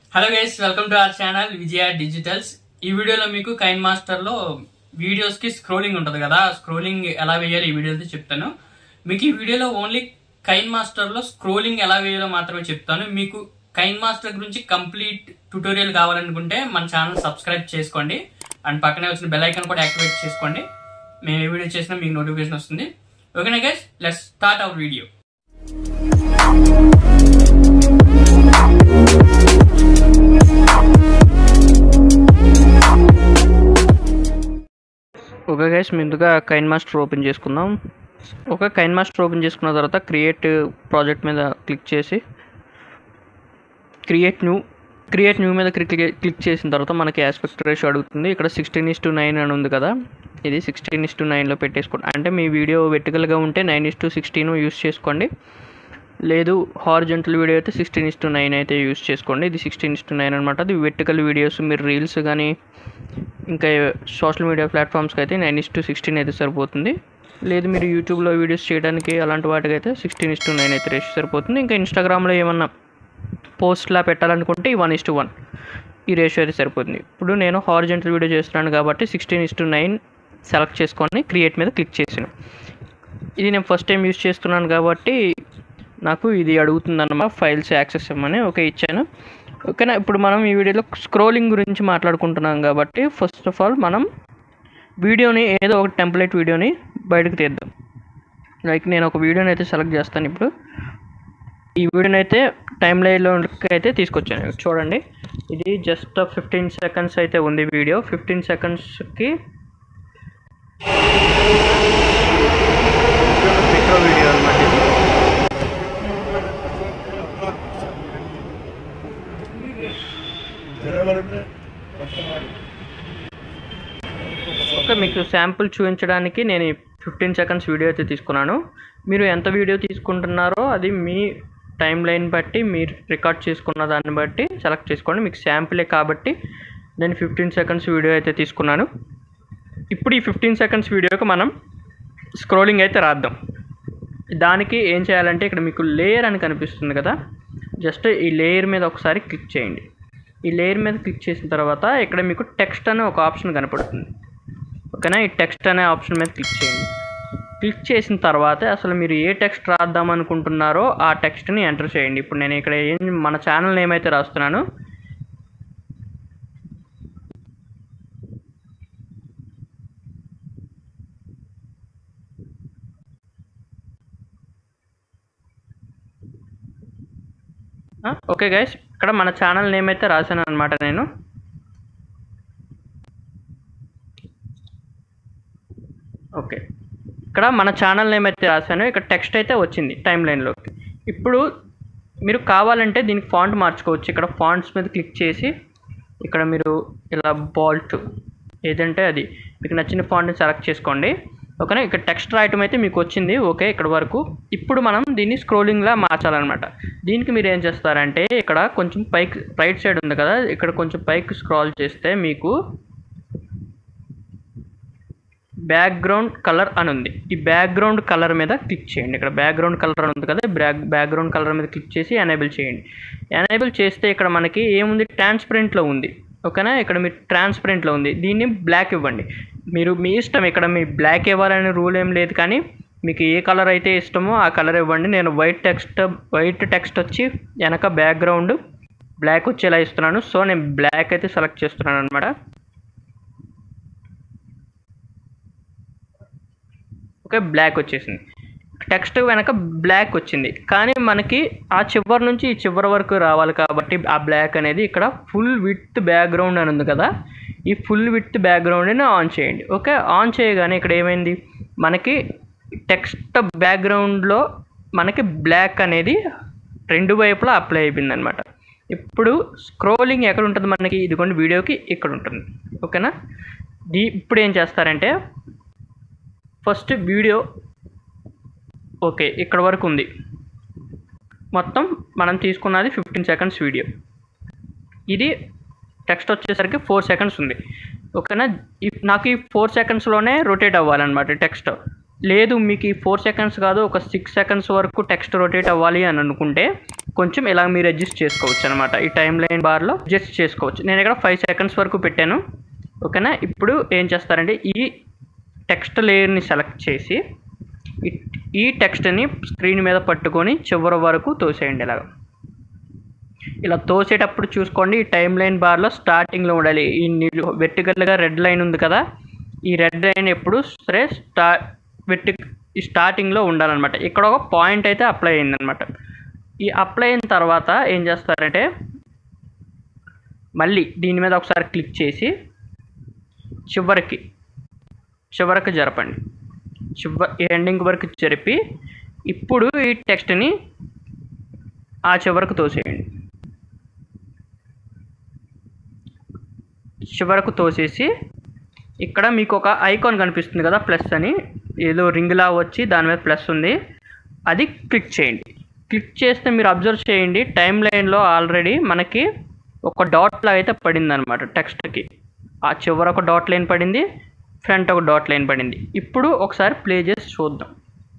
Hello guys, welcome to our channel Vijaya digitals. ఈ వీడియోలో మీకు కైన్ మాస్టర్ లో వీడియోస్ కి స్క్రోలింగ్ ఉంటుంది కదా, స్క్రోలింగ్ ఎలా వేయాలి ఈ వీడియోలో చెప్తాను. మీకు ఈ వీడియోలో ఓన్లీ కైన్ మాస్టర్ లో స్క్రోలింగ్ ఎలా వేయాలో మాత్రమే చెప్తాను. మీకు కైన్ మాస్టర్ గురించి కంప్లీట్ ట్యూటోరియల్ కావాలనుకుంటే మన ఛానల్ సబ్స్క్రైబ్ చేసుకోండి అండ్ పక్కనే వచ్చిన బెల్ ఐకాన్ కూడా యాక్టివేట్ చేసుకోండి. మేము ఏ వీడియో చేసినా మీకు నోటిఫికేషన్ వస్తుంది. ఓకేనా guys, let's start our video. Okay guys, ముందుగా కైన్ మాస్టర్ ఓపెన్ చేసుకుందాం. కైన్ మాస్టర్ ఓపెన్ చేసుకున్న తర్వాత క్రియేట్ ప్రాజెక్ట్ మీద క్లిక్ చేసి క్రియేట్ న్యూ మీద క్లిక్ చేసిన తర్వాత మనకి ఆస్పెక్ట్ రేషియో అడుగుతుంది. ఇక్కడ 16:9 అని ఉంది కదా, ఇది 16:9లో పెట్టేసుకోండి. అంటే మీ వీడియో వెర్టికల్గా ఉంటే 9:16 యూస్ చేసుకోండి, లేదు హారిజంటల్ వీడియో అయితే 16:9 అయితే యూస్ చేసుకోండి. ఇది 16:9 అనమాట. అది వెర్టికల్ వీడియోస్, మీరు రీల్స్ కానీ ఇంకా సోషల్ మీడియా ప్లాట్ఫామ్స్కి అయితే 9:16 అయితే సరిపోతుంది. లేదు మీరు యూట్యూబ్లో వీడియోస్ చేయడానికి అలాంటి వాటికి అయితే 16:9 అయితే రేషియో సరిపోతుంది. ఇంకా ఇన్స్టాగ్రామ్లో ఏమన్నా పోస్ట్లా పెట్టాలనుకుంటే 1:1 ఈ రేషియో అయితే సరిపోతుంది. ఇప్పుడు నేను హారిజంటల్ వీడియో చేస్తున్నాను కాబట్టి 16:9 సెలెక్ట్ చేసుకొని క్రియేట్ మీద క్లిక్ చేసాను. ఇది నేను ఫస్ట్ టైం యూజ్ చేస్తున్నాను కాబట్టి నాకు ఇది అడుగుతుందన్నమాట, ఫైల్స్ యాక్సెస్ ఇవ్వమని. ఓకే ఇచ్చాను. ఓకేనా, ఇప్పుడు మనం ఈ వీడియోలో స్క్రోలింగ్ గురించి మాట్లాడుకుంటున్నాం కాబట్టి ఫస్ట్ ఆఫ్ ఆల్ మనం వీడియోని ఏదో ఒక టెంప్లెట్ వీడియోని బయటకు తీద్దాం. లైక్ నేను ఒక వీడియోని అయితే సెలెక్ట్ చేస్తాను. ఇప్పుడు ఈ వీడియోని అయితే టైమ్ లైన్లోకి అయితే తీసుకొచ్చాను. చూడండి, ఇది జస్ట్ 15 సెకండ్స్ అయితే ఉంది వీడియో. 15 సెకండ్స్కి వీడియో అనమాట. ఓకే, మీకు శాంపుల్ చూపించడానికి నేను 15 సెకండ్స్ వీడియో అయితే తీసుకున్నాను. మీరు ఎంత వీడియో తీసుకుంటున్నారో అది మీ టైం లైన్ బట్టి, మీరు రికార్డ్ చేసుకున్న దాన్ని బట్టి సెలెక్ట్ చేసుకోండి. మీకు శాంపులే కాబట్టి నేను 15 సెకండ్స్ వీడియో అయితే తీసుకున్నాను. ఇప్పుడు ఈ 15 సెకండ్స్ వీడియోకి మనం స్క్రోలింగ్ అయితే రాద్దాం. దానికి ఏం చేయాలంటే ఇక్కడ మీకు లేయర్ అని కనిపిస్తుంది కదా, జస్ట్ ఈ లేయర్ మీద ఒకసారి క్లిక్ చేయండి. ఈ లేయర్ మీద క్లిక్ చేసిన తర్వాత ఇక్కడ మీకు టెక్స్ట్ అనే ఒక ఆప్షన్ కనపడుతుంది. ఓకేనా, ఈ టెక్స్ట్ అనే ఆప్షన్ మీద క్లిక్ చేయండి. క్లిక్ చేసిన తర్వాత అసలు మీరు ఏ టెక్స్ట్ రాద్దాం అనుకుంటున్నారో ఆ టెక్స్ట్ని ఎంటర్ చేయండి. ఇప్పుడు నేను ఇక్కడ మన ఛానల్ నేమ్ అయితే రాస్తున్నాను. ఓకే గైస్, ఇక్కడ మన ఛానల్ నేమ్ అయితే రాశాను అనమాట నేను. ఓకే, ఇక్కడ మన ఛానల్ నేమ్ అయితే రాశాను. ఇక్కడ టెక్స్ట్ అయితే వచ్చింది టైం లైన్లోకి. ఇప్పుడు మీరు కావాలంటే దీనికి ఫాంట్ మార్చుకోవచ్చు. ఇక్కడ ఫాంట్స్ మీద క్లిక్ చేసి ఇక్కడ మీరు ఇలా బాల్ట్ ఏదంటే అది మీకు నచ్చిన ఫాంట్ని సెలెక్ట్ చేసుకోండి. ఓకేనా, ఇక్కడ టెక్స్ట్ రాయటం అయితే మీకు వచ్చింది. ఓకే, ఇక్కడ వరకు. ఇప్పుడు మనం దీన్ని స్క్రోలింగ్లా మార్చాలన్నమాట. దీనికి మీరు ఏం చేస్తారంటే ఇక్కడ కొంచెం పైకి రైట్ సైడ్ ఉంది కదా, ఇక్కడ కొంచెం పైకి స్క్రాల్ చేస్తే మీకు బ్యాక్గ్రౌండ్ కలర్ అని ఉంది. ఈ బ్యాక్గ్రౌండ్ కలర్ మీద క్లిక్ చేయండి. ఇక్కడ బ్యాక్గ్రౌండ్ కలర్ అని ఉంది కదా, బ్యాక్గ్రౌండ్ కలర్ మీద క్లిక్ చేసి ఎనేబుల్ చేయండి. ఎనేబుల్ చేస్తే ఇక్కడ మనకి ఏముంది, ట్రాన్స్పరెంట్లో ఉంది. ఓకేనా, ఇక్కడ మీరు ట్రాన్స్పరెంట్లో ఉంది. దీన్ని బ్లాక్ ఇవ్వండి. మీరు మీ ఇష్టం, ఇక్కడ మీ బ్లాక్ ఇవ్వాలనే రూల్ ఏం లేదు, కానీ మీకు ఏ కలర్ అయితే ఇష్టమో ఆ కలర్ ఇవ్వండి. నేను వైట్ టెక్స్ట్ వచ్చి వెనక బ్యాక్గ్రౌండ్ బ్లాక్ వచ్చేలా ఇస్తున్నాను. సో నేను బ్లాక్ అయితే సెలెక్ట్ చేస్తున్నాను అనమాట. ఓకే, బ్లాక్ వచ్చేసింది. టెక్స్ట్ వెనక బ్లాక్ వచ్చింది, కానీ మనకి ఆ చివరి నుంచి ఈ చివరి వరకు రావాలి కాబట్టి ఆ బ్లాక్ అనేది ఇక్కడ ఫుల్ విత్ బ్యాక్గ్రౌండ్ అని ఉంది కదా, ఈ ఫుల్ విత్ బ్యాక్గ్రౌండ్ని ఆన్ చేయండి. ఓకే, ఆన్ చేయగానే ఇక్కడ ఏమైంది, మనకి టెక్స్ట్ బ్యాక్గ్రౌండ్లో మనకి బ్లాక్ అనేది రెండు వైపులా అప్లై అయిపోయింది అనమాట. ఇప్పుడు స్క్రోలింగ్ ఎక్కడ ఉంటుంది మనకి, ఇదిగోండి వీడియోకి ఇక్కడ ఉంటుంది. ఓకేనా, ఇప్పుడు ఏం చేస్తారంటే ఫస్ట్ వీడియో ఓకే ఇక్కడ వరకు ఉంది. మొత్తం మనం తీసుకున్నది 15 సెకండ్స్ వీడియో. ఇది టెక్స్ట్ వచ్చేసరికి 4 సెకండ్స్ ఉంది. ఓకేనా, నాకు ఈ 4 సెకండ్స్లోనే రొటేట్ అవ్వాలన్నమాట టెక్స్ట్. లేదు మీకు ఈ 4 సెకండ్స్ కాదు, ఒక 6 సెకండ్స్ వరకు టెక్స్ట్ రొటేట్ అవ్వాలి అని అనుకుంటే కొంచెం ఇలా మీరు అడ్జస్ట్ చేసుకోవచ్చు అనమాట. ఈ టైం లైన్ బార్లో అడ్జస్ట్ చేసుకోవచ్చు. నేను ఇక్కడ 5 సెకండ్స్ వరకు పెట్టాను. ఓకేనా. ఇప్పుడు ఏం చేస్తారంటే ఈ టెక్స్ట్ లేయర్ని సెలెక్ట్ చేసి ఈ టెక్స్ట్ని స్క్రీన్ మీద పట్టుకొని చివరి వరకు తోసేయండి. ఇలా తోసేటప్పుడు చూసుకోండి, ఈ టైం లైన్ బార్లో స్టార్టింగ్లో ఉండాలి. ఈ వెర్టికల్గా రెడ్ లైన్ ఉంది కదా, ఈ రెడ్ లైన్ ఎప్పుడు సరే స్టార్టింగ్లో ఉండాలన్నమాట. ఇక్కడ ఒక పాయింట్ అయితే అప్లై అయిందనమాట. ఈ అప్లై అయిన తర్వాత ఏం చేస్తారంటే మళ్ళీ దీని మీద ఒకసారి క్లిక్ చేసి చివరికి జరపండి. ఎండింగ్ వరకు జరిపి ఇప్పుడు ఈ టెక్స్ట్ని ఆ చివరకు తోసేయండి. చివరకు తోసేసి ఇక్కడ మీకు ఒక ఐకాన్ కనిపిస్తుంది కదా, ప్లస్ అని, ఏదో రింగ్లా వచ్చి దాని మీద ప్లస్ ఉంది, అది క్లిక్ చేయండి. క్లిక్ చేస్తే మీరు అబ్జర్వ్ చేయండి, టైం లైన్లో ఆల్రెడీ మనకి ఒక డాట్ అయితే పడింది అనమాట టెక్స్ట్కి. ఆ చివర ఒక డాట్ లైన్ పడింది, ఫ్రంట్ ఒక డాట్ లైన్ పడింది. ఇప్పుడు ఒకసారి ప్లే చేసి చూద్దాం.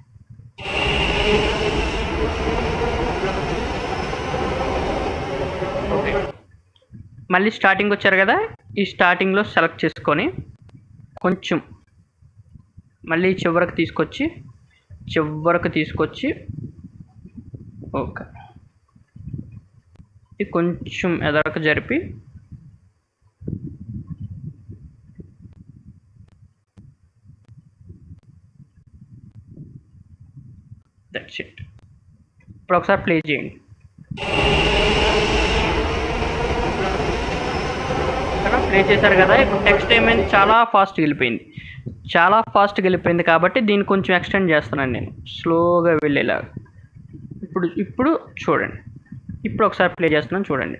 ఓకే, మళ్ళీ స్టార్టింగ్ వచ్చారు కదా, ఈ స్టార్టింగ్లో సెలెక్ట్ చేసుకొని కొంచెం మళ్ళీ చివరకు తీసుకొచ్చి ఓకే, ఇది కొంచెం ఎదరకు జరిపి దట్స్ ఇట్. ఇప్పుడు ఒకసారి ప్లే చేయండి. ప్లే చేశారు కదా, ఇప్పుడు టెక్స్ట్ ఏమైంది, చాలా ఫాస్ట్గా వెళ్ళిపోయింది కాబట్టి దీన్ని కొంచెం ఎక్స్టెండ్ చేస్తున్నాను నేను, స్లోగా వెళ్ళేలాగా. ఇప్పుడు చూడండి, ఇప్పుడు ఒకసారి ప్లే చేస్తున్నాను చూడండి.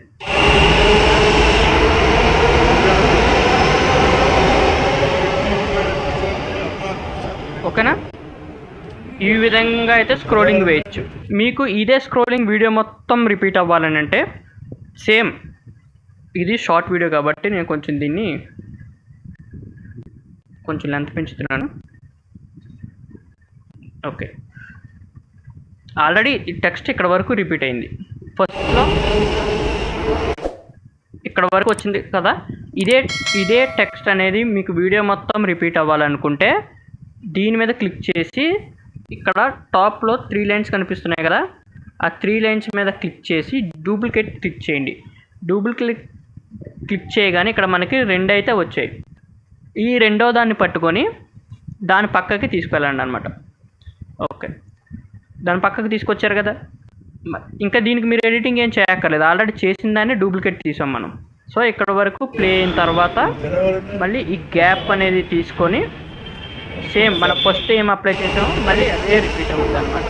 ఓకేనా. ఈ విధంగా అయితే స్క్రోలింగ్ వేయచ్చు. మీకు ఇదే స్క్రోలింగ్ వీడియో మొత్తం రిపీట్ అవ్వాలని అంటే సేమ్, ఇది షార్ట్ వీడియో కాబట్టి నేను కొంచెం దీన్ని కొంచెం లెంత్ పెంచుతున్నాను. ఓకే, ఆల్రెడీ ఈ టెక్స్ట్ ఇక్కడ వరకు రిపీట్ అయింది. ఫస్ట్లో ఇక్కడ వరకు వచ్చింది కదా, ఇదే టెక్స్ట్ అనేది మీకు వీడియో మొత్తం రిపీట్ అవ్వాలనుకుంటే దీని మీద క్లిక్ చేసి ఇక్కడ టాప్లో 3 లైన్స్ కనిపిస్తున్నాయి కదా, ఆ 3 లైన్స్ మీద క్లిక్ చేసి డూప్లికేట్ క్లిక్ చేయండి. డూప్లికేట్ క్లిక్ చేయగానే ఇక్కడ మనకి 2 అయితే వచ్చాయి. ఈ రెండో దాన్ని పట్టుకొని దాని పక్కకి తీసుకెళ్ళండి అనమాట. ఓకే, దాని పక్కకి తీసుకొచ్చారు కదా, ఇంకా దీనికి మీరు ఎడిటింగ్ ఏం చేయక్కర్లేదు, ఆల్రెడీ చేసిన దాన్ని డూప్లికేట్ తీసాం మనం. సో ఇక్కడ వరకు ప్లే అయిన తర్వాత మళ్ళీ ఈ గ్యాప్ అనేది తీసుకొని సేమ్ మనం ఫస్ట్ ఏం అప్లై చేసామో మళ్ళీ అదే రిపీట్ అవుతుంది అనమాట.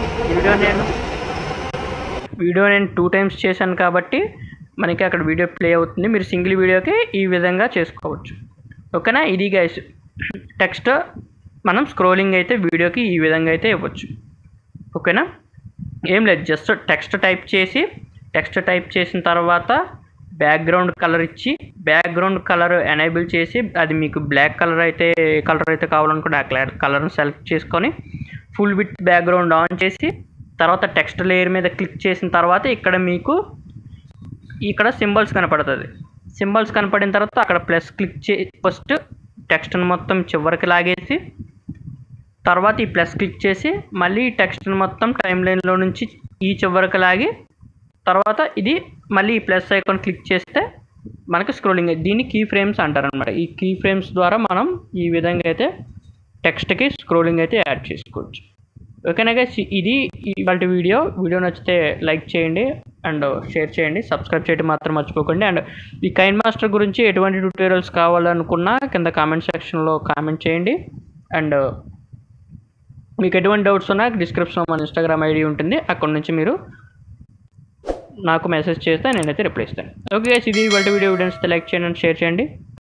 వీడియో నేను 2 టైమ్స్ చేశాను కాబట్టి మనకి అక్కడ వీడియో ప్లే అవుతుంది. మీరు సింగిల్ వీడియోకి ఈ విధంగా చేసుకోవచ్చు. ఓకేనా. ఇది గైస్ టెక్స్ట్ మనం స్క్రోలింగ్ అయితే వీడియోకి ఈ విధంగా అయితే ఇవ్వచ్చు. ఓకేనా. ఏం లేదు, జస్ట్ టెక్స్ట్ టైప్ చేసిన తర్వాత బ్యాక్గ్రౌండ్ కలర్ ఇచ్చి బ్యాక్గ్రౌండ్ కలర్ ఎనేబుల్ చేసి అది మీకు బ్లాక్ కలర్ అయితే కావాలనుకుంటే ఆ కలర్ని సెలెక్ట్ చేసుకొని ఫుల్ విత్ బ్యాక్గ్రౌండ్ ఆన్ చేసి తర్వాత టెక్స్ట్ లేయర్ మీద క్లిక్ చేసిన తర్వాత ఇక్కడ మీకు సింబల్స్ కనపడుతుంది. సింబల్స్ కనపడిన తర్వాత అక్కడ ప్లస్ క్లిక్ ఫస్ట్ టెక్స్ట్ని మొత్తం చివరికి లాగేసి తర్వాత ఈ ప్లస్ క్లిక్ చేసి మళ్ళీ ఈ టెక్స్ట్ని మొత్తం టైం లైన్లో నుంచి ఈ చివరికి లాగి తర్వాత ఇది మళ్ళీ ఈ ప్లస్ ఐకాన్ క్లిక్ చేస్తే మనకి స్క్రోలింగ్. దీన్ని కీ ఫ్రేమ్స్ అంటారనమాట. ఈ కీ ఫ్రేమ్స్ ద్వారా మనం ఈ విధంగా అయితే టెక్స్ట్కి స్క్రోలింగ్ అయితే యాడ్ చేసుకోవచ్చు. ఓకేనా గైస్, ఇది ఇవాళ వీడియో నచ్చితే లైక్ చేయండి అండ్ షేర్ చేయండి, సబ్స్క్రైబ్ చేయడం మాత్రం మర్చిపోకండి. అండ్ ఈ కైన్మాస్టర్ గురించి ఎటువంటి ట్యూటోరియల్స్ కావాలనుకున్నా కింద కామెంట్ సెక్షన్లో కామెంట్ చేయండి. అండ్ మీకు ఎటువంటి డౌట్స్ ఉన్నా డిస్క్రిప్షన్లో మన ఇన్స్టాగ్రామ్ ఐడి ఉంటుంది, అక్కడ నుంచి మీరు నాకు మెసేజ్ చేస్తే నేనైతే రిప్లై ఇస్తాను. ఓకే గైస్, ఇది ఇవాళ వీడియో నచ్చితే లైక్ చేయండి అండ్ షేర్ చేయండి.